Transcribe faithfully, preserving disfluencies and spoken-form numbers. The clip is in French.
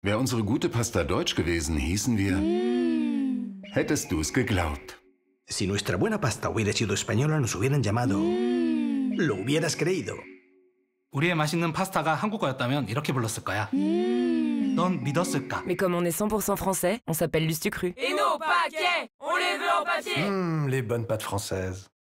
Wäre unsere gute Pasta deutsch gewesen, hießen wir... Mm. Hättest du es geglaubt? Si nuestra buena pasta hubiera sido española, nos hubieran llamado... Mm. Lo hubieras creído. 우리의 맛있는 파스타가 한국어였다면 이렇게 불렀을 거야. Mm. 넌 믿었을까? Mais comme on est cent pour cent français, on s'appelle Lustucru. Et nos paquets, on les veut en papier. Mmh, les bonnes pâtes françaises.